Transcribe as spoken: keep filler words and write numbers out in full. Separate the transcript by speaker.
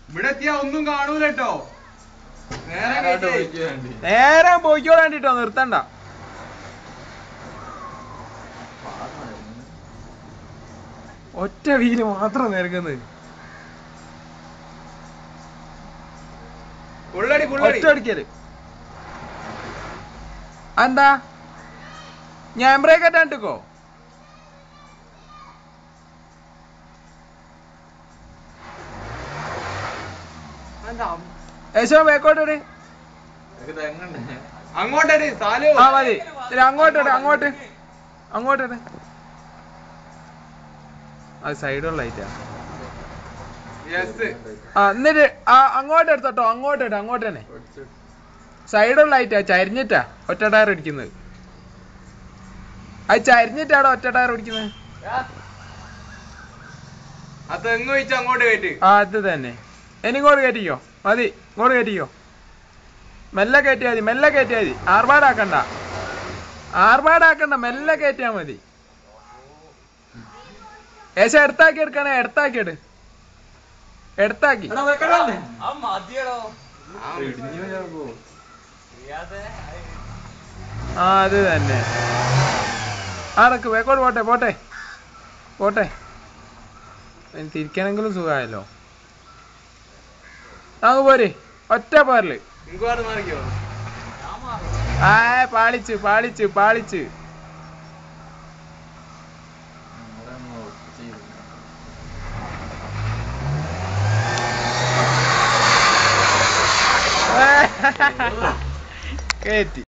Speaker 1: ഇവിടെ എത്തിയാ ഒന്നും കാണൂല കേട്ടോ.
Speaker 2: നേരെ പോയിക്കോളാണ്ടിട്ടോ, നിർത്തണ്ട. ഒറ്റ വീല് മാത്രം നിരക്കുന്നത്. ഒറ്റ അടിക്കല്. എന്താ ഞാൻ ബ്രേക്ക് അറ്റാണ്ടിക്കോ? യേശോ ബേക്കോട്ടെ
Speaker 1: അങ്ങോട്ടേ സാലു.
Speaker 2: ആ മതി, അങ്ങോട്ടെ അങ്ങോട്ട് അങ്ങോട്ടെ. അത് സൈഡുള്ള ലൈറ്റാ. ആ എന്നിട്ട് ആ അങ്ങോട്ട് എടുത്തോട്ടോ, അങ്ങോട്ട് ഇട്ട് അങ്ങോട്ട് തന്നെ. സൈഡുള്ള ലൈറ്റാ, ചരിഞ്ഞിട്ടാ ഒറ്റ ടയർ അടിക്കുന്നത്. അത് ചരിഞ്ഞിട്ടാടോ ഒറ്റ ടയർ അടിക്കുന്നത്.
Speaker 1: അങ്ങോട്ട് കയറ്റി.
Speaker 2: ആ അത് തന്നെ. എനിക്കോട്ട് കയറ്റിക്കോ, മതി ഇങ്ങോട്ട് കയറ്റിക്കോ. മെല്ലെ കയറ്റിയാ മതി, മെല്ലെ കയറ്റിയാ മതി. ആർഭാടാക്കണ്ട, ആർഭാടാക്കണ്ട, മെല്ലെ കയറ്റിയാ മതി. ഏശ എടുത്താക്കി എടുക്കണേ, എടുത്താക്കി എടു, എടുത്താക്കി. ആ അത് തന്നെ. ആടക്ക് വേക്കോട്ട് പോട്ടെ പോട്ടെ പോട്ടെ. തിരിക്കണെങ്കിലും സുഖമായല്ലോ. നമുക്ക് പോര്, ഒറ്റ പോരല്. ആ പാളിച്ച് പാളിച്ച് പാളിച്ച്. കേറ്റി